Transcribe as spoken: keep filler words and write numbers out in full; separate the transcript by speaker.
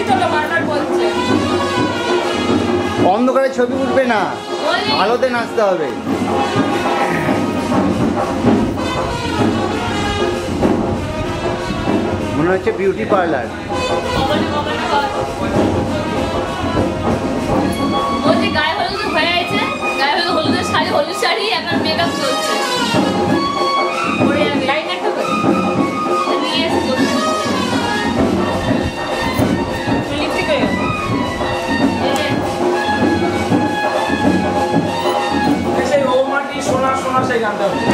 Speaker 1: অন্ধকারে ছবি উঠবে না, আলোতে নাচতে হবে। মনে হচ্ছে বিউটি পার্লার।
Speaker 2: গায়ে হলুদ হয়ে গেছে, গায়ে হলুদ হলুদের শাড়ি, হলুদ শাড়ি এখন মেকআপ চলছে। লাইন একটা করে নিয়ে এসে লিপস্টিক হয়ে গেছে।
Speaker 3: সেই ও মাটি সোনা সোনা সেই গানটা